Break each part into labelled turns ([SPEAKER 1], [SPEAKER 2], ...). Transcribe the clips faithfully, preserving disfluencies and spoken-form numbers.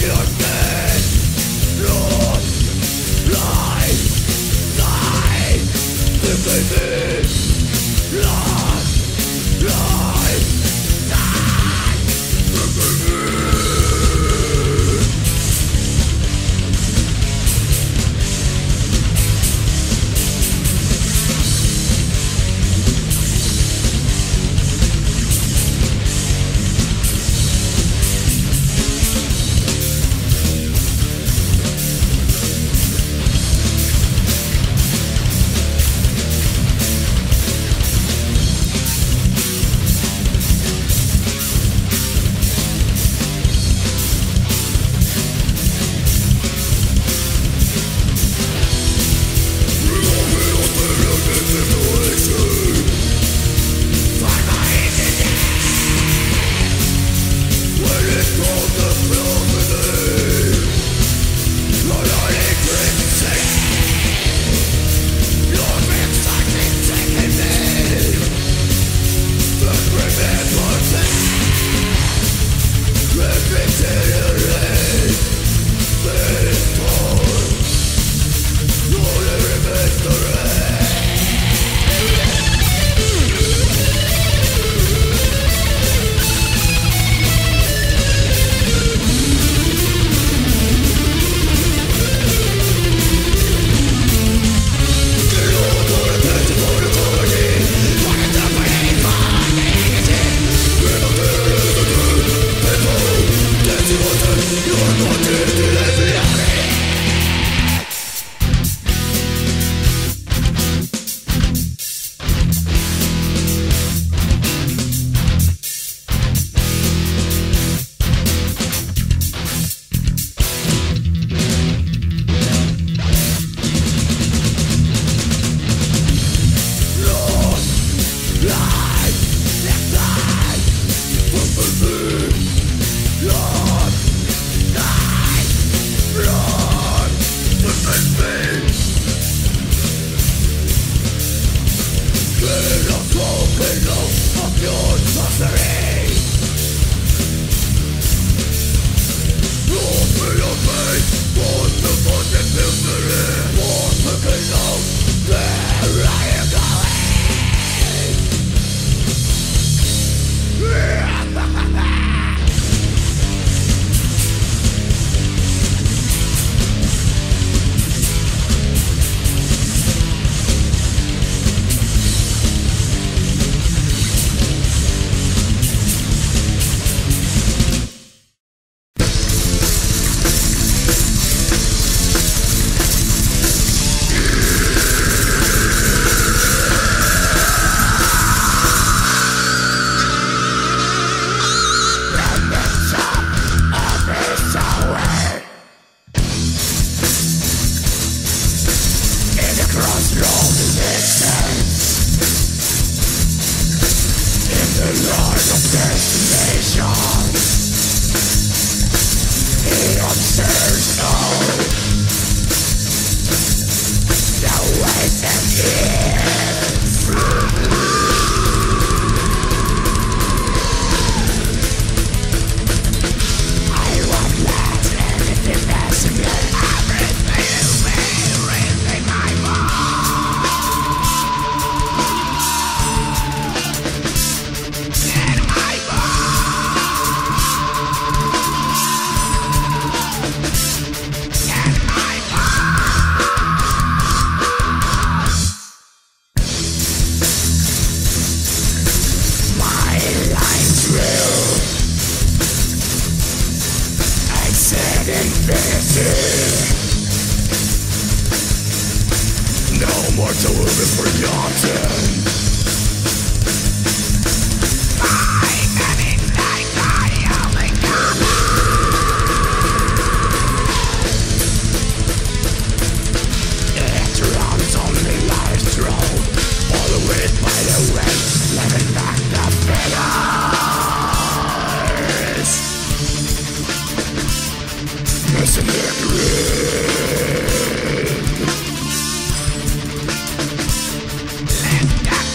[SPEAKER 1] Let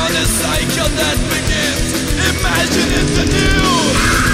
[SPEAKER 1] on a cycle that begins. Imagine it's anew.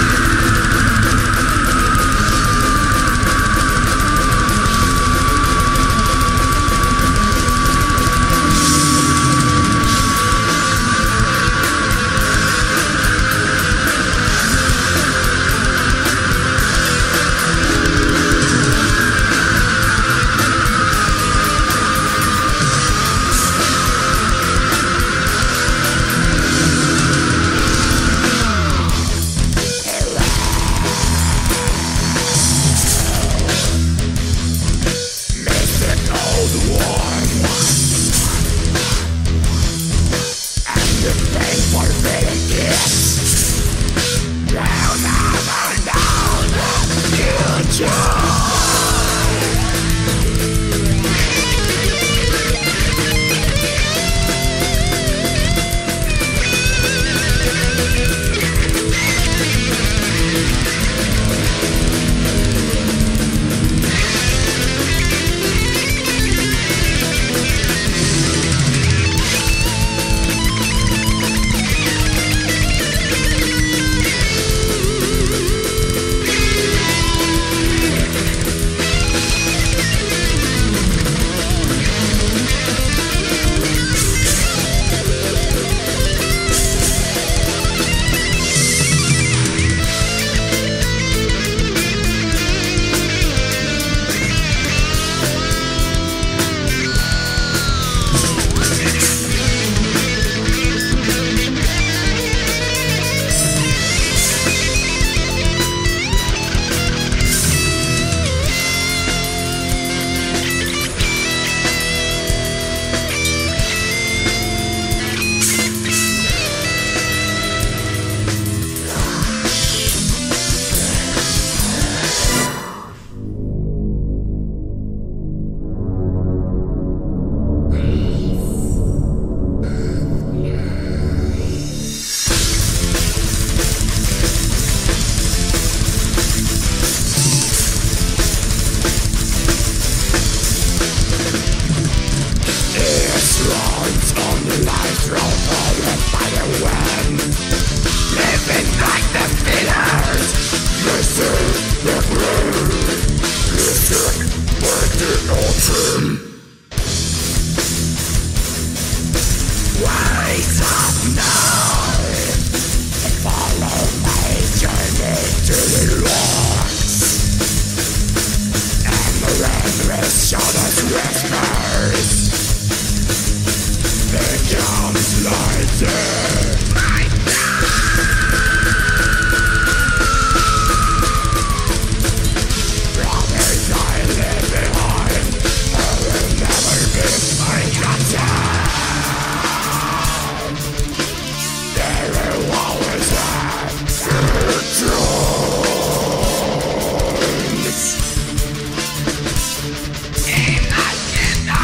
[SPEAKER 2] Imagine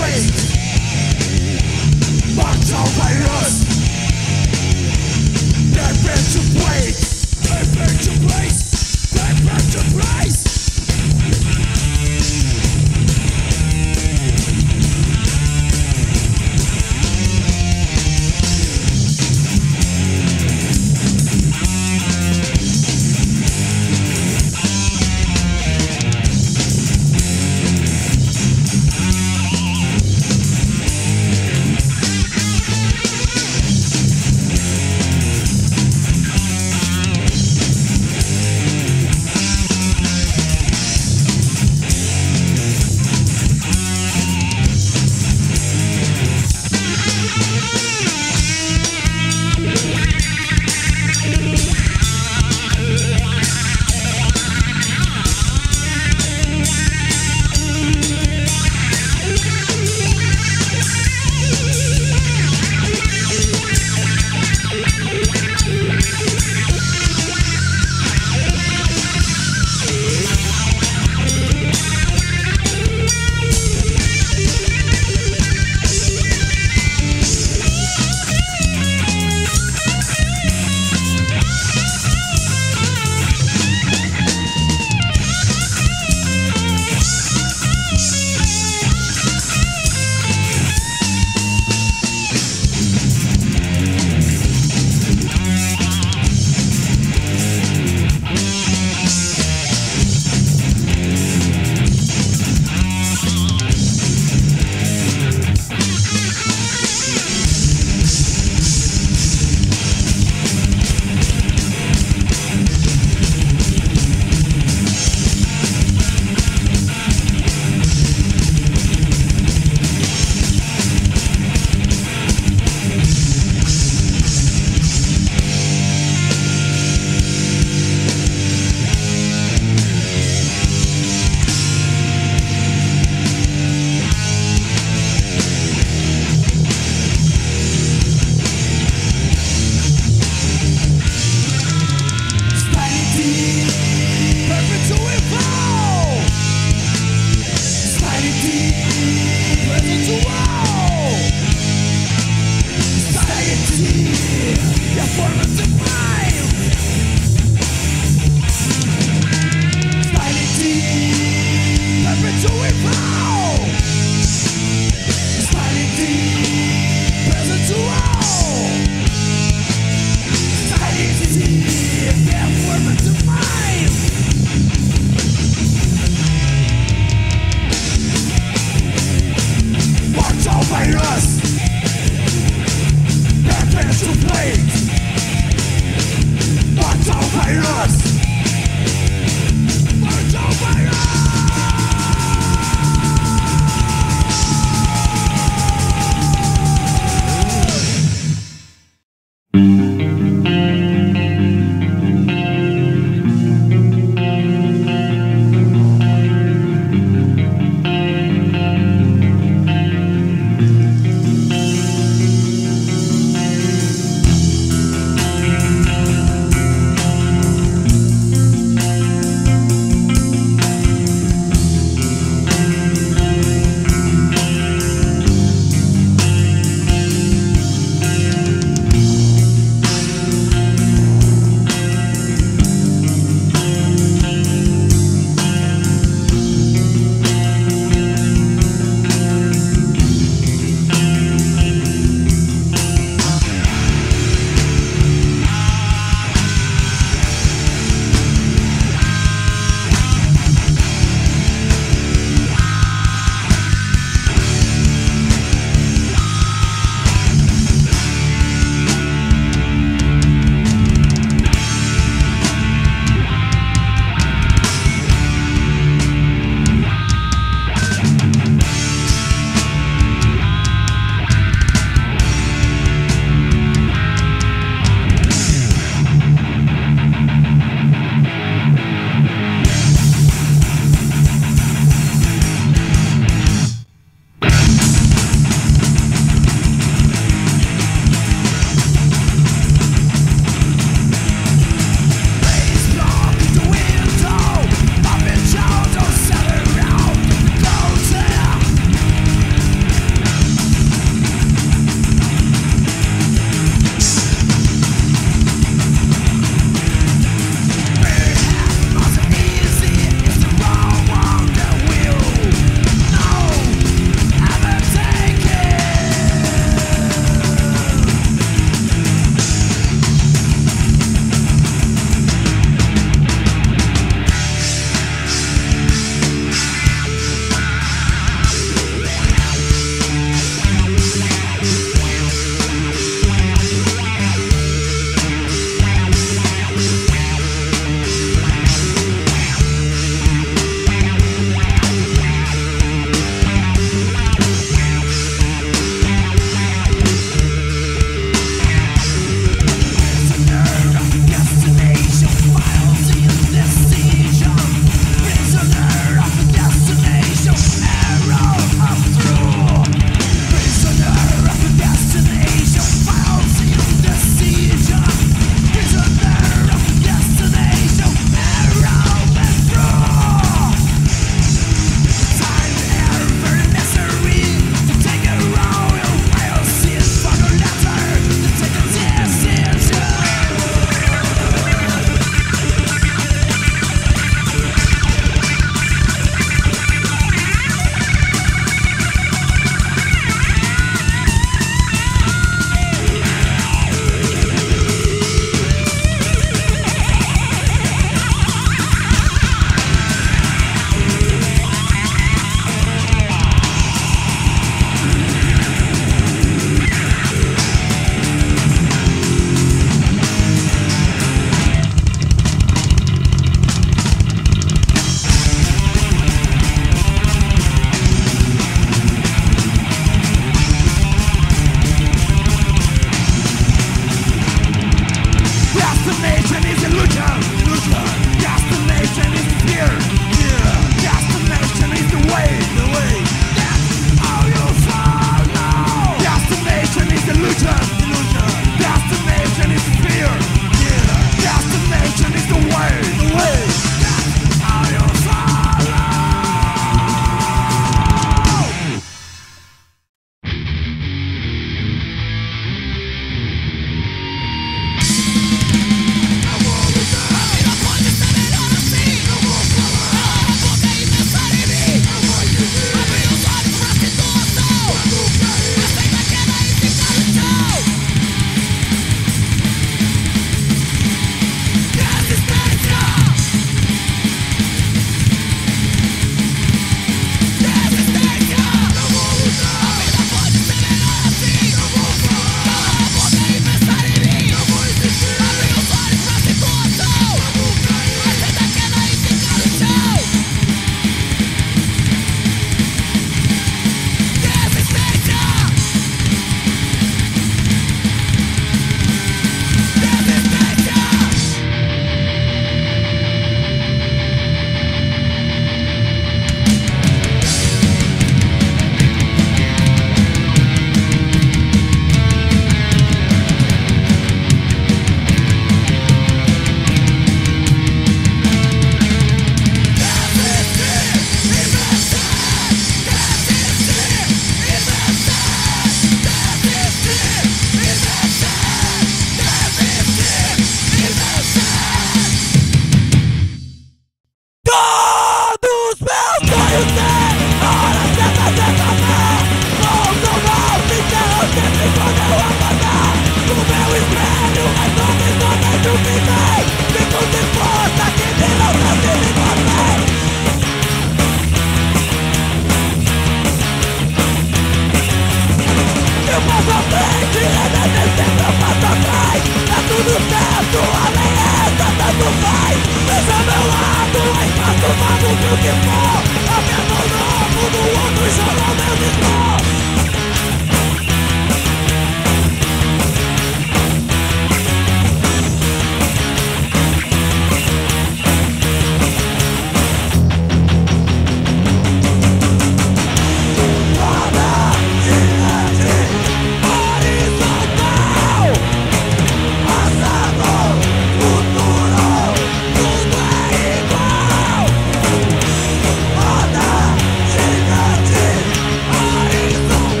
[SPEAKER 1] Horizontal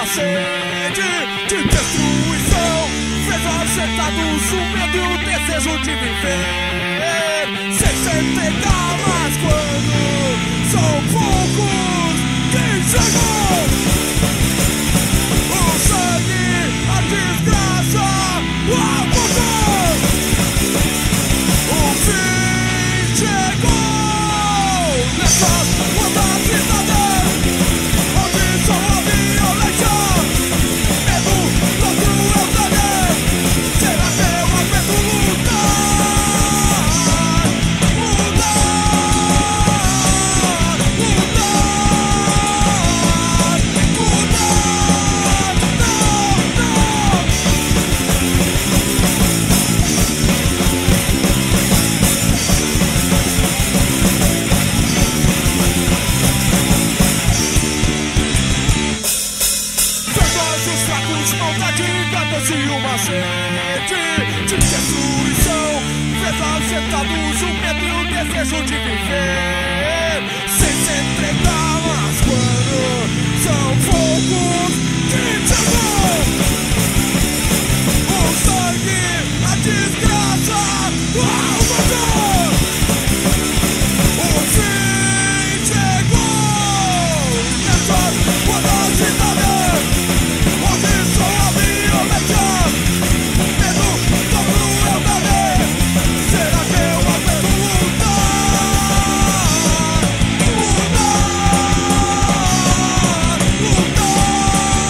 [SPEAKER 1] sede de destruição fez acertados o medo e o desejo de viver sem se entregar, mas quando são poucos que chegam, o sangue, a desgraça, o poder, o fim chegou nessas rodas cidades onde só há violência, medo da crueldade. Será que eu aguento lutar? Lutar, lutar, lutar, os fracos, maldade, ganância e uma sede de destruição fez acertados o medo e o desejo de viver sem se entregar, mas quando são poucos que chegam, o sangue, a desgraça, o poder, o fim chegou nessas rodas cidades onde só há violência, medo da crueldade. Será que eu aguento lutar? Lutar, lutar,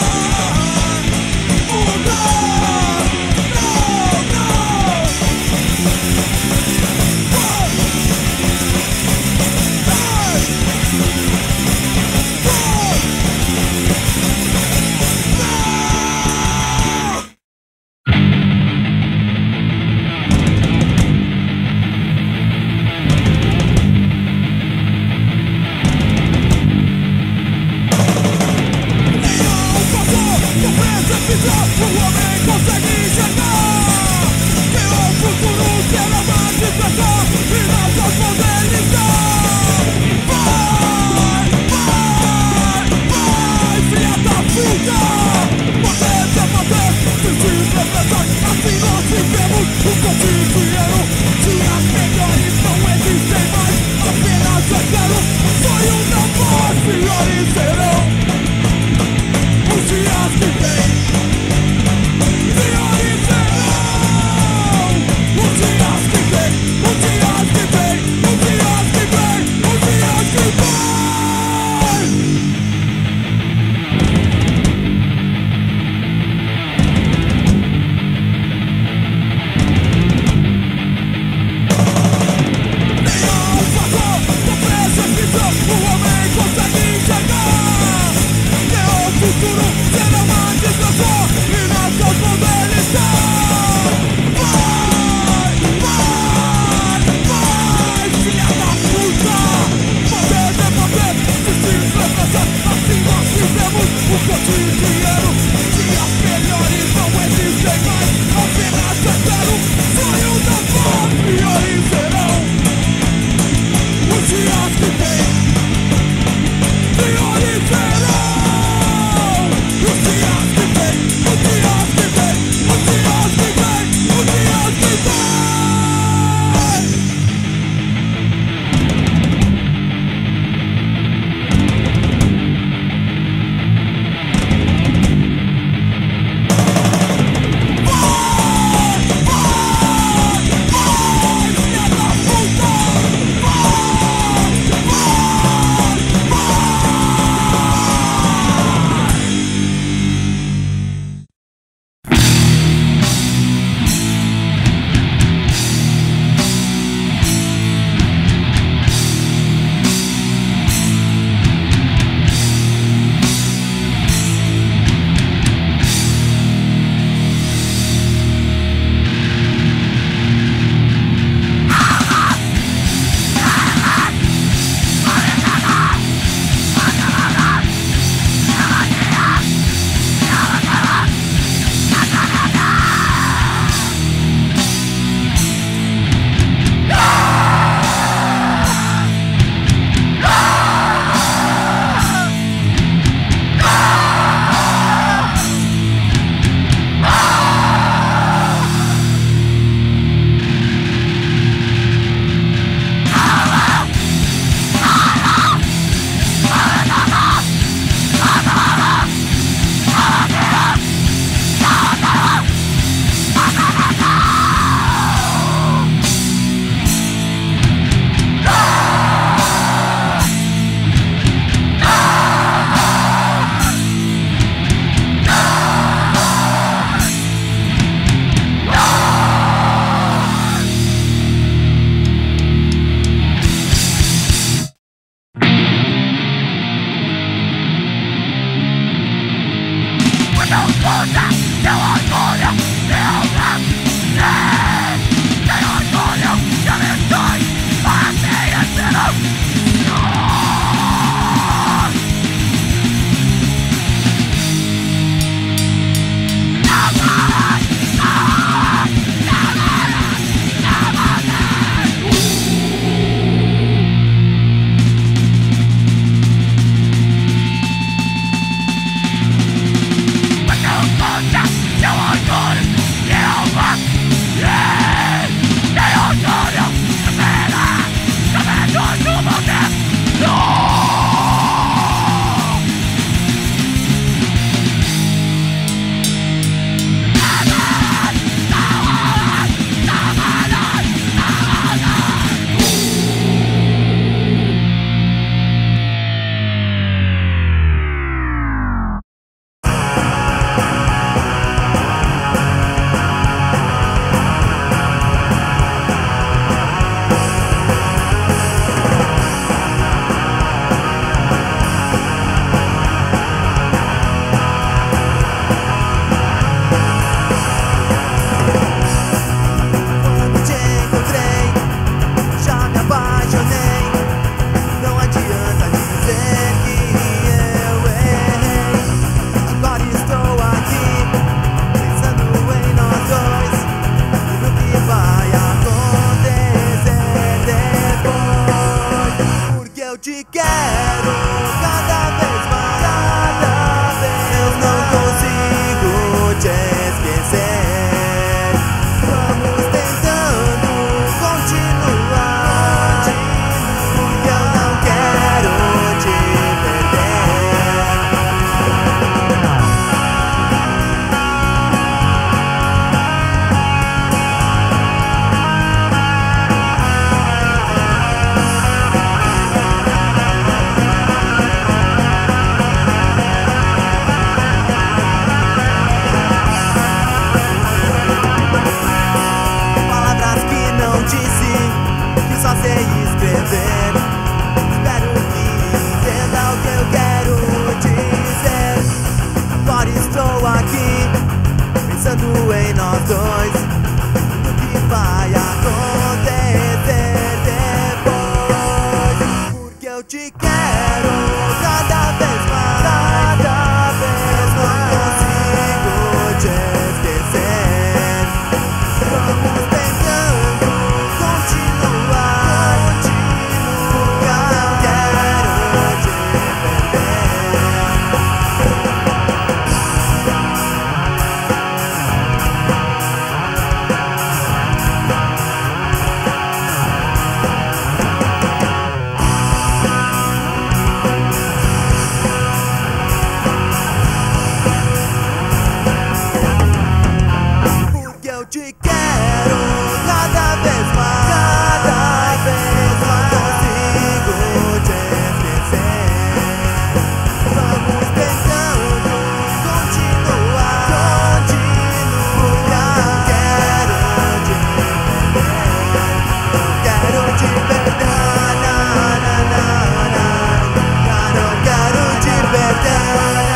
[SPEAKER 2] quero cada vez mais, cada vez mais. Consigo te esquecer. Vamos tentando continuar, continuar. Quero te perder, quero te perder, na, na, na, na. Não quero te perder,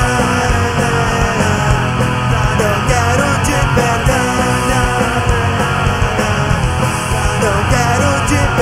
[SPEAKER 2] não quero te perder, não quero te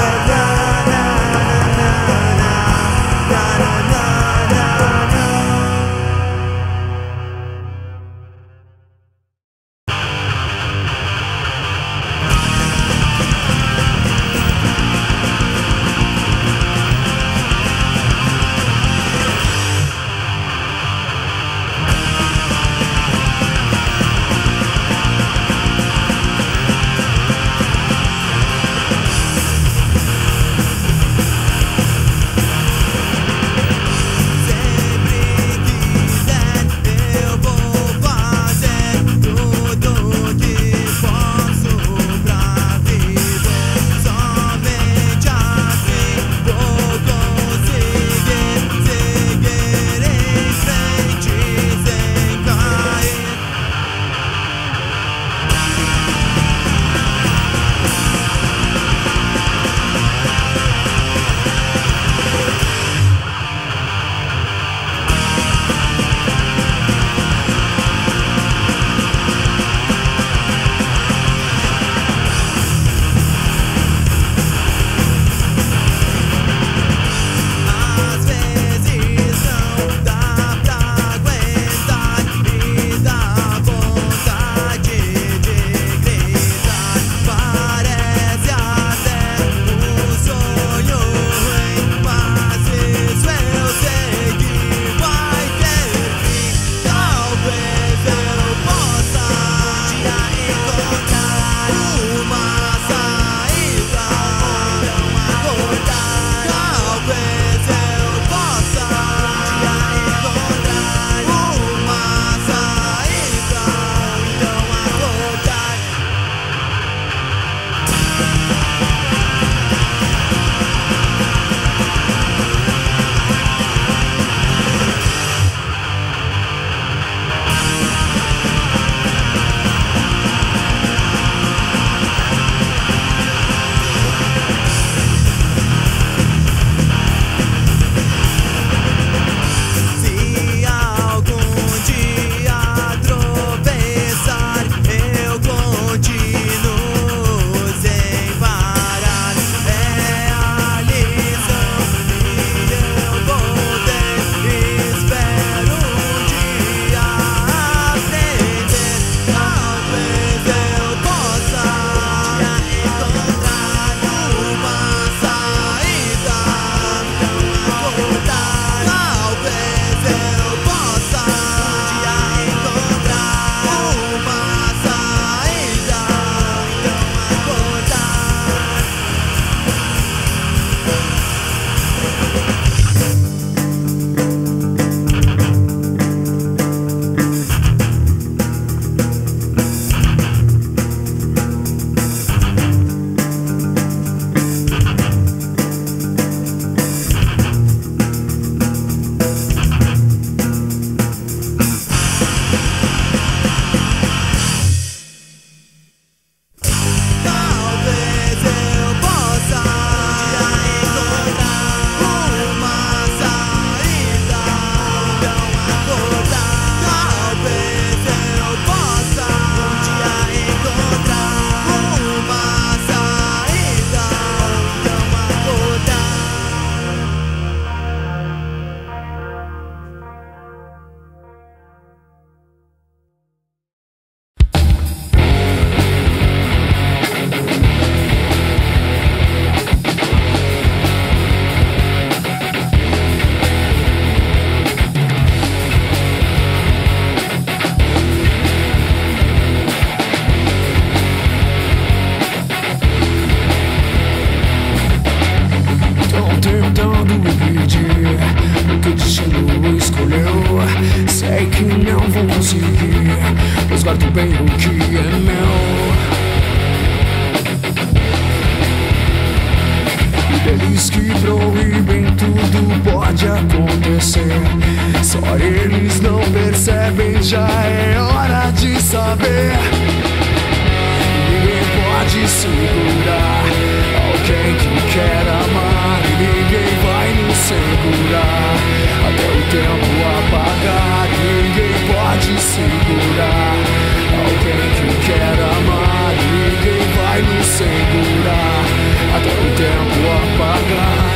[SPEAKER 3] já é hora de saber. Ninguém pode segurar alguém que quer amar, e ninguém vai nos segurar até o tempo apagar. Ninguém pode segurar alguém que quer amar, e ninguém vai nos segurar até o tempo apagar.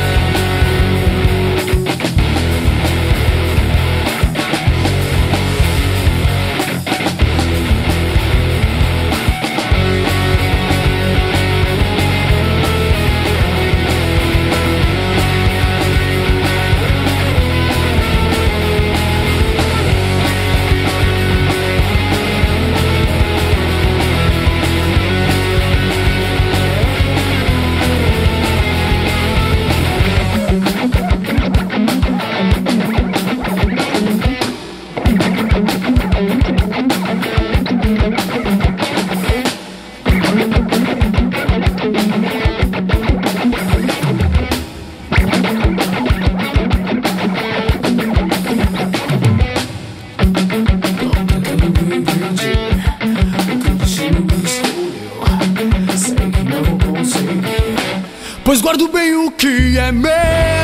[SPEAKER 3] Pois guardo bem o que é meu.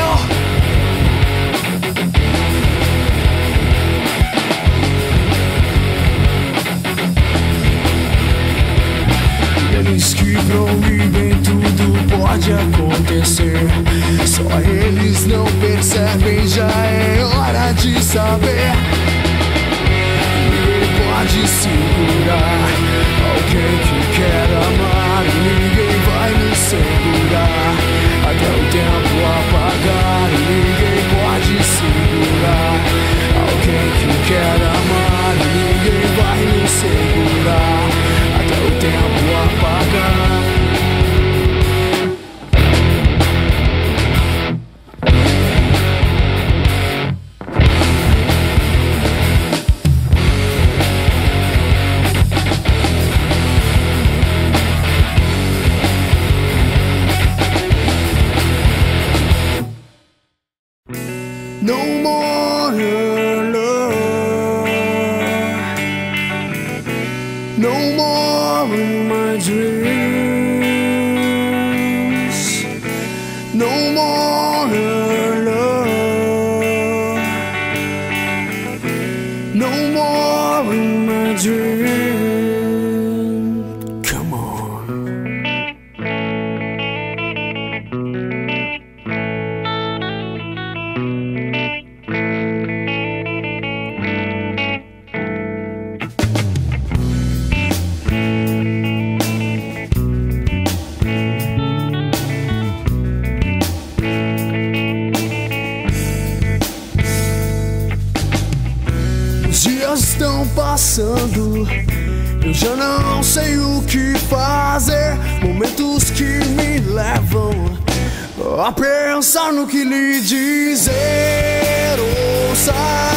[SPEAKER 3] Eles que proíbem tudo pode acontecer, só eles não percebem, já é hora de saber. Ninguém pode segurar alguém que quer amar, ninguém vai nos segurar até o tempo apagar. Ninguém pode segurar alguém que quer amar, ninguém vai nos segurar até o tempo apagar. No more love, no more in my dreams, no more love, no more in my dreams. Come on. Estão passando, eu já não sei o que fazer. Momentos que me levam a pensar no que lhe dizer. Ouça,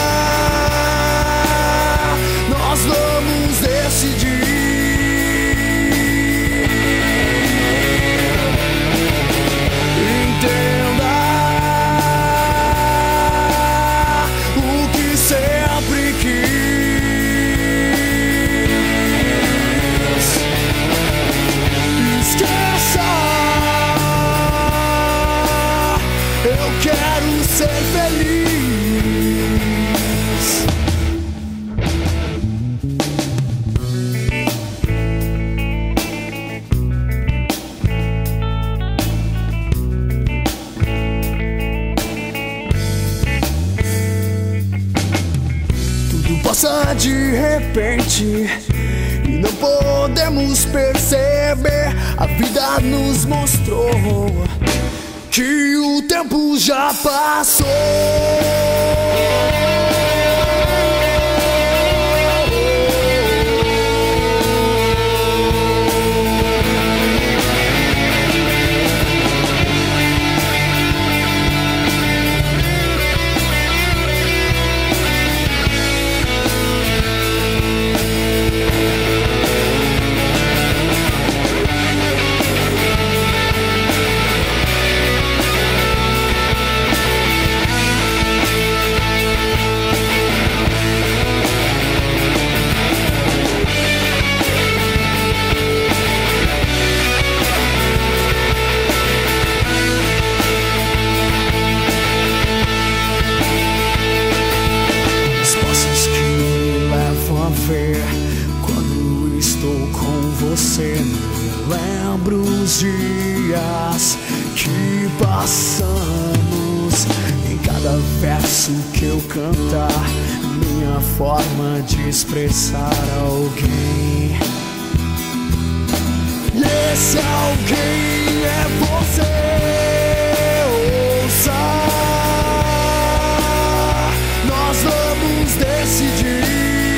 [SPEAKER 3] nós vamos decidir. Entenda o que sempre quis. Eu quero ser feliz. Tudo passa de repente e não podemos perceber. A vida nos mostrou que o tempo já passou. lembro os dias que passamos. Em cada verso que eu cantar, minha forma de expressar alguém. E esse alguém é você. Ouça, nós vamos decidir.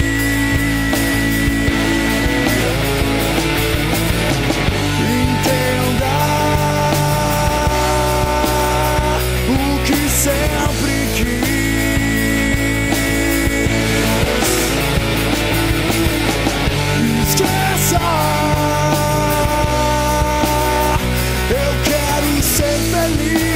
[SPEAKER 3] Entenda o que sempre quis. Esqueça, eu quero ser feliz.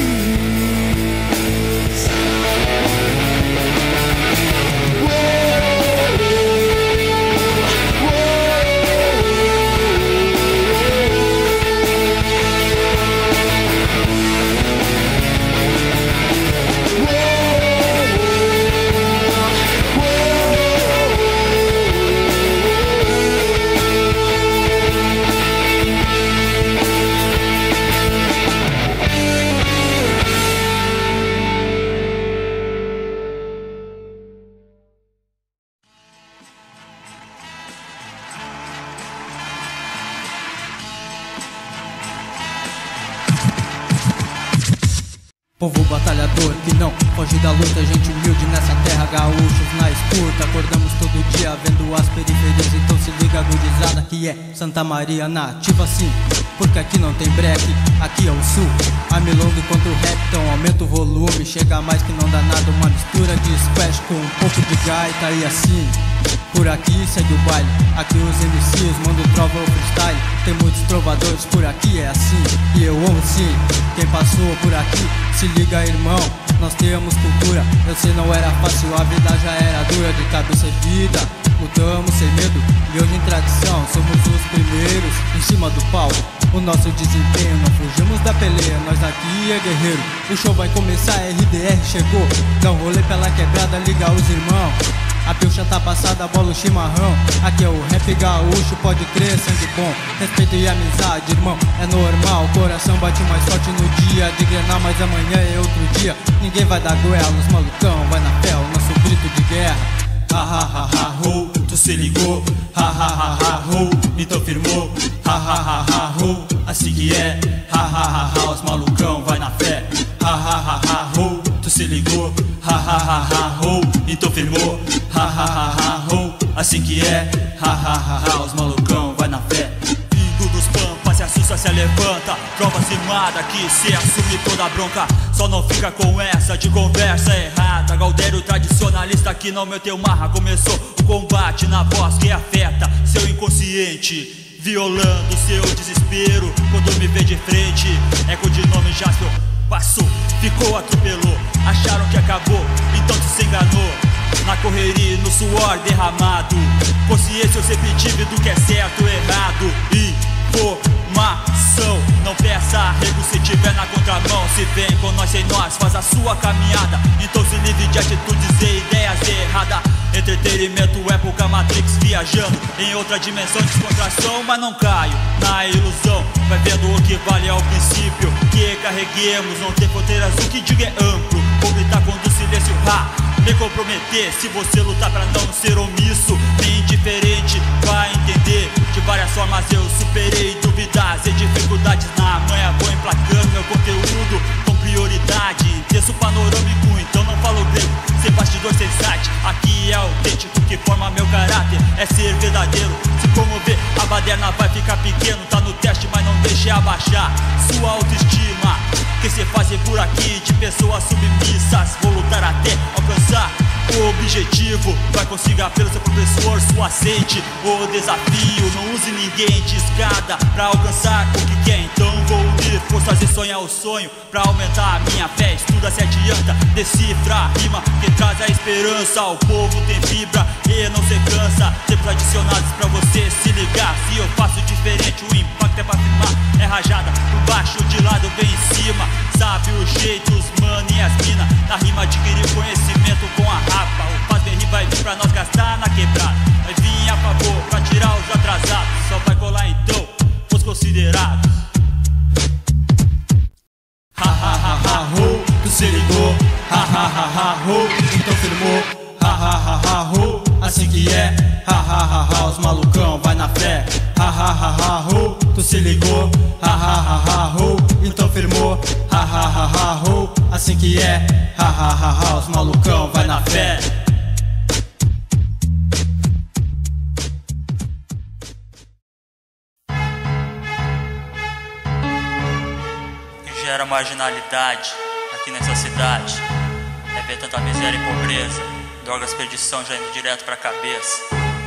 [SPEAKER 4] Povo batalhador que não foge da luta, gente humilde nessa terra, gaúchos na escuta. Acordamos todo dia vendo as periferias, então se liga gurizada que é Santa Maria nativa sim. Porque aqui não tem break, aqui é o sul. A milonga contra o rap, então aumenta o volume. Chega mais que não dá nada, uma mistura de splash com um pouco de gaita e assim. Por aqui segue o baile, aqui os M Cs mandam trova ou freestyle. Tem muitos trovadores por aqui, é assim, e eu amo sim. Quem passou por aqui, se liga irmão, nós temos cultura. Eu sei não era fácil, a vida já era dura. De cabeça erguida, lutamos sem medo. E hoje em tradição, somos os primeiros em cima do palco. O nosso desempenho, não fugimos da peleia, nós aqui é guerreiro. O show vai começar, R D R chegou. Dá um rolê pela quebrada, liga os irmãos. A pilcha tá passada, bola o chimarrão. Aqui é o rap gaúcho, pode crer, sangue bom. Respeito e amizade, irmão, é normal. O coração bate mais forte no dia de Grenal, mas amanhã é outro dia. Ninguém vai dar goela, os malucão vai na fé, o nosso grito de guerra.
[SPEAKER 5] Ha ha ha ha ho, tu se ligou. Ha ha ha ha ho, então firmou. Ha ha ha ha ho, assim que é. Ha ha ha ha, os malucão vai na fé. Ha ha ha ha ho, tu se ligou. Ha ha ha ha ho, então firmou. Ha ha ha ha ho, assim que é. Ha ha ha ha, os malucão vai na fé. Pingo dos pampas, se assusta, se levanta. Prova firmada que se assume toda a bronca. Só não fica com essa de conversa errada. Galdério tradicionalista que não meteu marra. Começou o combate na voz que afeta seu inconsciente, violando seu desespero. Quando me vê de frente, é codinome Jasper. Passou, ficou, atropelou. Acharam que acabou, então se enganou. Na correria, no suor derramado. Consciência eu sempre tive do que é certo ou errado. Informação, não peça arrego se tiver na contramão. Se vem com nós, sem nós, faz a sua caminhada. Então se livre de atitudes e ideias erradas. Entretenimento, época Matrix, viajando em outra dimensão, descontração, mas não caio na ilusão. Vai vendo o que vale ao princípio que carreguemos, não tem fronteiras, o que diga é amplo. Vou gritar quando o silêncio ha, me comprometer. Se você lutar pra não ser omisso, nem indiferente, vai entender. De várias formas eu superei dúvidas e dificuldades na manhã. Vou emplacando meu conteúdo com prioridade. Texto panorâmico, então não falo grego. Sem bastidor, sem site, aqui é autêntico que forma meu caráter, é ser verdadeiro. Se comover, a baderna vai ficar pequeno. Tá no teste, mas não deixe abaixar sua autoestima. Que se fazem por aqui de pessoas submissas. Vou lutar até alcançar o objetivo. Vai consiga pelo seu próprio esforço, aceite o desafio. Não use ninguém de escada pra alcançar o que quer. Então vou unir forças e sonhar o sonho pra aumentar a minha fé. Estuda, se adianta, decifra a rima que traz a esperança. O povo tem fibra e não se cansa. Tempos adicionados pra você se ligar. Se eu faço diferente, o impacto é pra firmar. É rajada por baixo, de lado, vem em cima. Sabe os jeitos, mano, e as mina. Na rima adquirir conhecimento com a rapa. O faz bem rir vai vir pra nós gastar na quebrada. Vai vir a favor pra tirar os atrasados. Só vai colar então, pois considera considerados. Ha ha ha ha ho, tu se ligou. Ha ha ha ha ho, então firmou. Ha ha ha ha ho, assim que é. Ha ha ha ha, os malucão vai na fé. Ha ha ha ha ho, tu se ligou. Ha ha ha ha ho, então firmou. Ha ha ha ha ho, assim que é. Ha ha ha ha, os malucão vai na fé. Gera marginalidade aqui nessa cidade. É ver tanta miséria e pobreza, drogas, perdição já indo direto pra cabeça.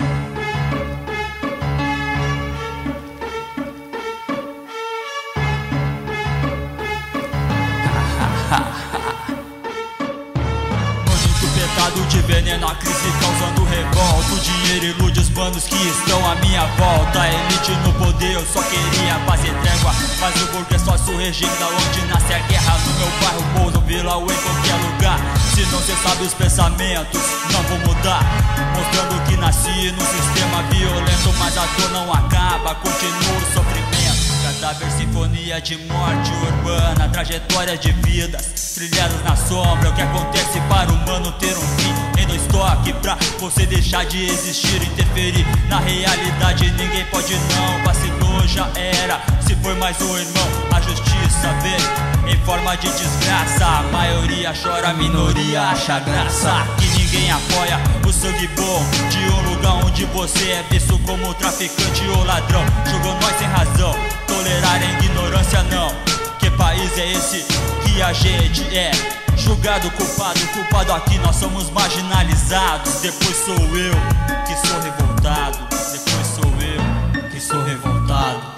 [SPEAKER 5] De veneno, a crise causando revolta. O dinheiro ilude os bandos que estão à minha volta. A elite no poder, eu só queria paz e trégua. Mas o burguês só o regime da onde nasce a guerra. No meu bairro, Pouso, Vila ou em qualquer lugar. Se não cê sabe os pensamentos, não vou mudar. Mostrando que nasci num sistema violento. Mas a dor não acaba, continua o sofrimento. Cadáver, sinfonia de morte urbana. Trajetória de vidas trilhadas na sombra. O que acontece para o humano ter um fim em dois toques, pra você deixar de existir, interferir na realidade. Ninguém pode não, vacilou, já era. Se for mais um irmão, a justiça vem em forma de desgraça. A maioria chora, a minoria acha graça. Que ninguém apoia o sangue bom de um lugar onde você é visto como traficante ou ladrão. Jogou nós sem razão, tolerar a ignorância não. Que país é esse que a gente é julgado, culpado, culpado aqui nós somos marginalizados. Depois sou eu que sou revoltado. Depois sou eu que sou revoltado.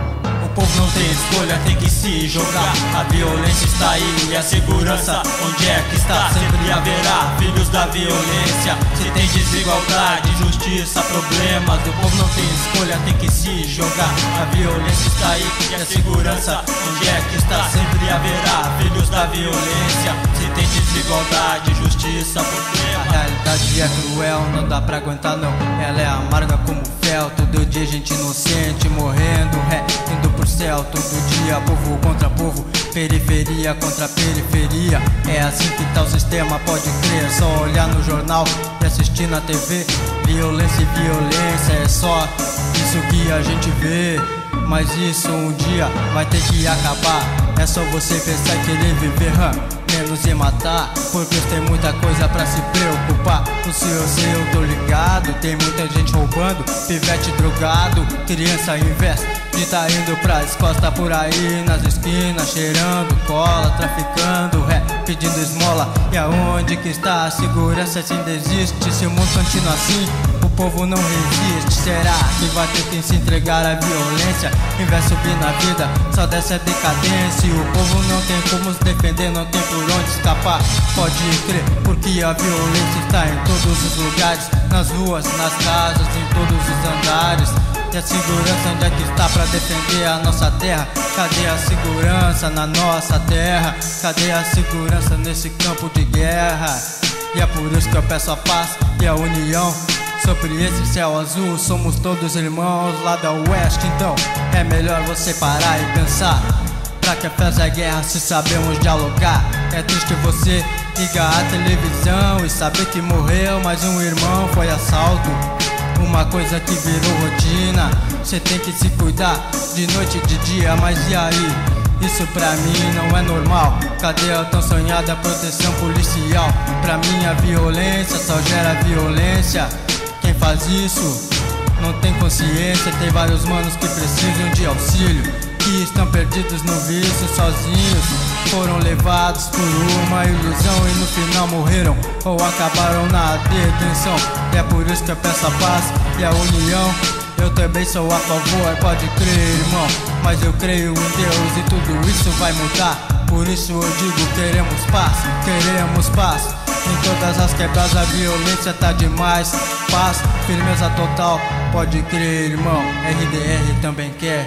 [SPEAKER 5] O povo não tem escolha, tem que se jogar. A violência está aí e a segurança onde é que está? Sempre haverá filhos da violência. Se tem desigualdade, injustiça, problemas. O povo não tem escolha, tem que se jogar. A violência está aí e a segurança onde é que está? Sempre haverá filhos da violência. Se tem desigualdade, injustiça, problemas.
[SPEAKER 4] A realidade é cruel, não dá pra aguentar não. Ela é amarga como fel. Todo dia gente inocente morrendo, ré, indo pro céu. Todo dia povo contra povo, periferia contra periferia. É assim que tá o sistema, pode crer. Só olhar no jornal e assistir na T V. Violência e violência, é só isso que a gente vê. Mas isso um dia vai ter que acabar. É só você pensar e querer viver, hum. Menos em matar, porque tem muita coisa pra se preocupar. No seu eu sei, eu tô ligado. Tem muita gente roubando, pivete drogado. Criança investe de tá indo pras costas por aí nas esquinas, cheirando cola, traficando ré, pedindo esmola. E aonde que está a segurança se ainda existe? Se o mundo continua assim, o povo não resiste. Será que vai ter que se entregar à violência? Em vez de subir na vida, só dessa decadência. O povo não tem como se defender, não tem por onde escapar. Pode crer, porque a violência está em todos os lugares, nas ruas, nas casas, em todos os andares. E a segurança onde é que está pra defender a nossa terra? Cadê a segurança na nossa terra? Cadê a segurança nesse campo de guerra? E é por isso que eu peço a paz e a união. Sobre esse céu azul somos todos irmãos lá da oeste. Então é melhor você parar e pensar. Pra que fazer a guerra se sabemos dialogar? É triste você ligar a televisão e saber que morreu mais um irmão, foi assalto. Uma coisa que virou rotina. Cê tem que se cuidar de noite e de dia, mas e aí? Isso pra mim não é normal. Cadê a tão sonhada proteção policial? Pra mim a violência só gera violência. Quem faz isso não tem consciência. Tem vários manos que precisam de auxílio, que estão perdidos no vício sozinhos. Foram levados por uma ilusão e no final morreram ou acabaram na detenção. E é por isso que eu peço a paz e a união. Eu também sou a favor, pode crer, irmão. Mas eu creio em Deus e tudo isso vai mudar. Por isso eu digo, queremos paz, queremos paz. Em todas as quebradas a violência tá demais. Paz, firmeza total, pode crer, irmão. R D R também quer.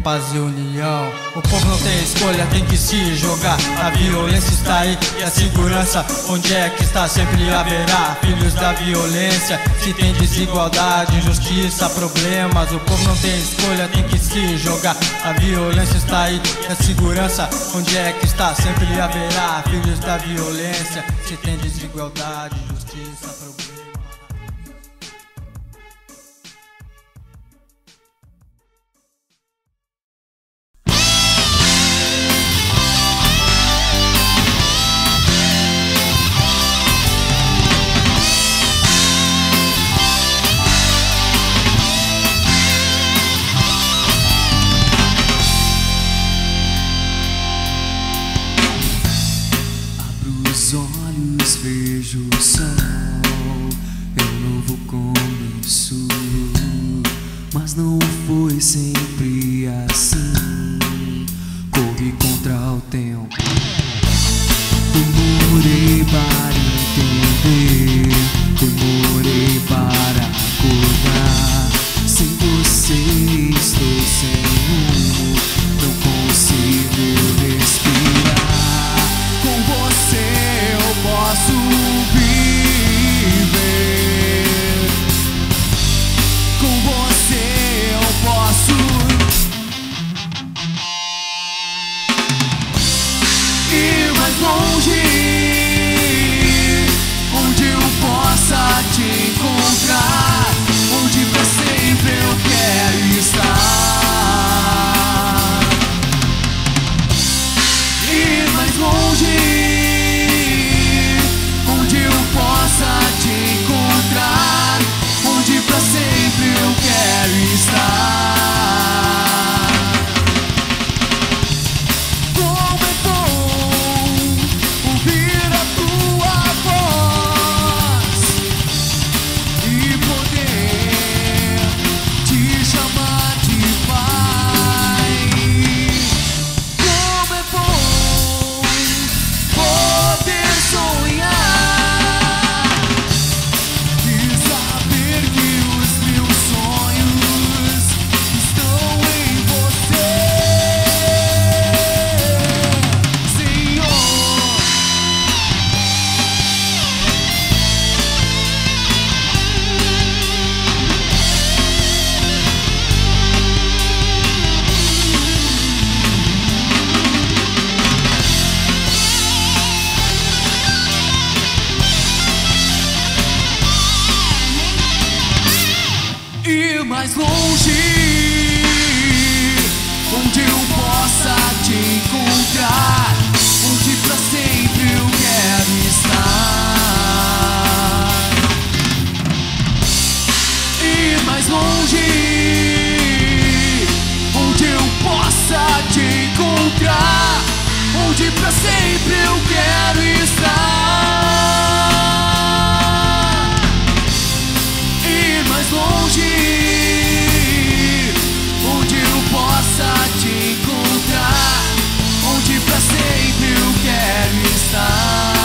[SPEAKER 4] paz e união. O povo não tem escolha, tem que se jogar. A violência está aí e a segurança, onde é que está? Sempre haverá filhos da violência. Se tem desigualdade, injustiça, problemas, o povo não tem escolha, tem que se jogar. A violência está aí e a segurança, onde é que está? Sempre haverá filhos da violência. Se tem desigualdade, injustiça, problemas.
[SPEAKER 3] Vejo o sol, é um novo começo, mas não foi sempre assim. Corri contra o tempo, demorei para entender, demorei para acordar. Sem você estou sem rumo, não consigo respirar. Com você eu posso viver, com você eu posso ir mais longe, onde eu possa te encontrar, onde pra sempre eu quero estar. Ir mais longe, onde eu possa te encontrar, onde pra sempre eu quero estar. Como é bom ouvir a tua voz e poder te chamar de pai. Como é bom poder sonhar e saber que os meus sonhos estão em você, Senhor. Ir mais longe, onde eu possa te encontrar, onde pra sempre eu quero estar. Ir mais longe, onde eu possa te encontrar, onde pra sempre eu quero estar. Ir mais longe, onde eu possa te encontrar, onde pra sempre eu quero estar.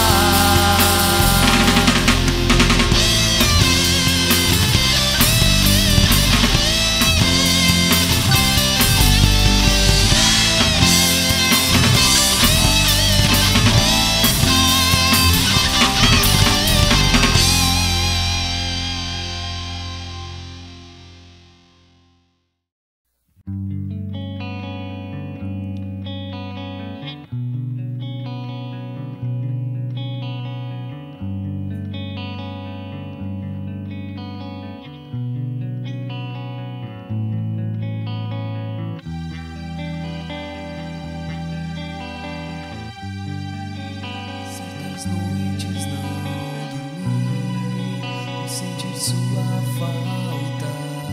[SPEAKER 3] Certas noites não dormi, por sentir sua falta,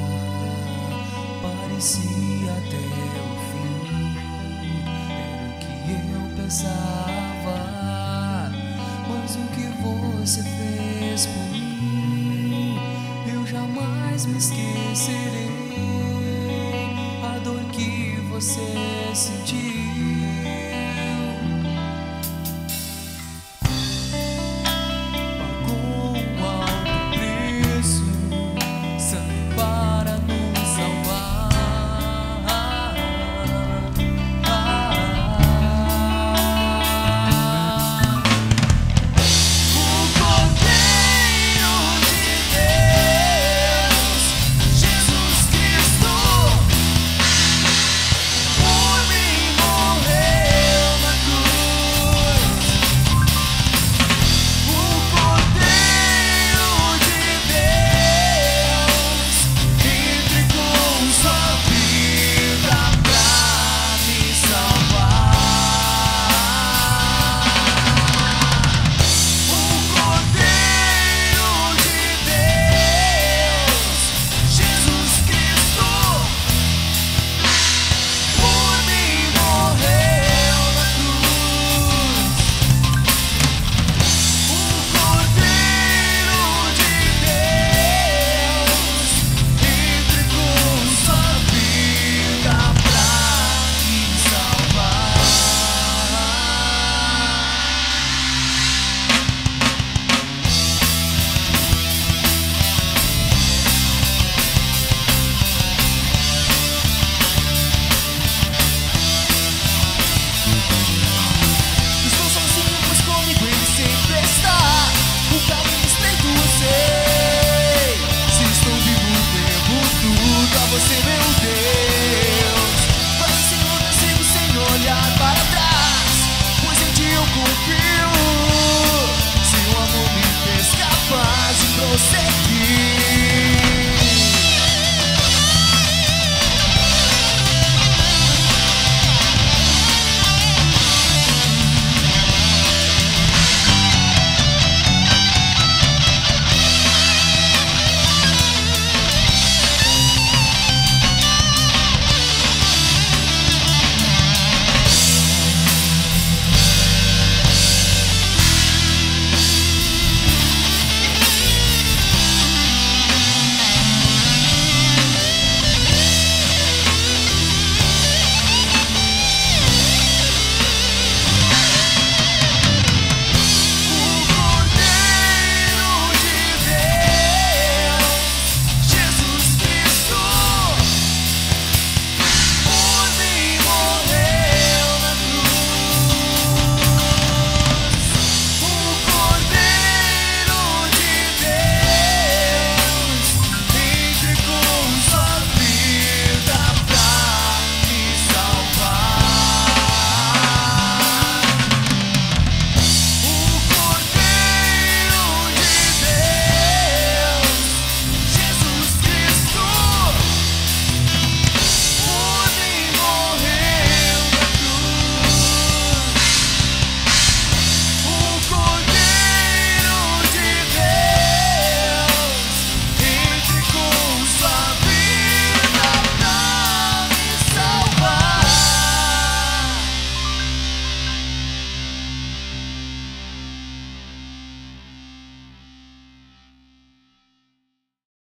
[SPEAKER 3] parecia até o fim, era o que eu pensava, mas o que você fez por mim, eu jamais me esquecerei, a dor que você sentiu.